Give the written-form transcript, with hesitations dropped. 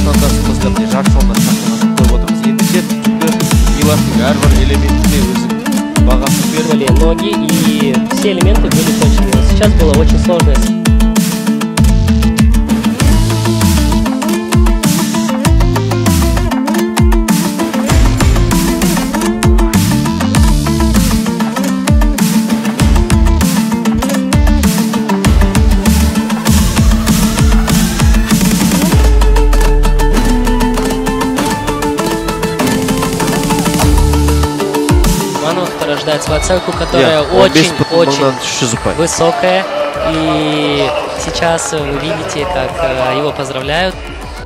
мындай жар соңына шақырып қойып отырмыз. Ендеше түнгі гиластың әрбір элементіне өзің бағасын беріп. Ноги и все элементы были точными. Сейчас было очень сложно. Рождает свою оценку, которая очень высокая. И сейчас вы видите, как его поздравляют.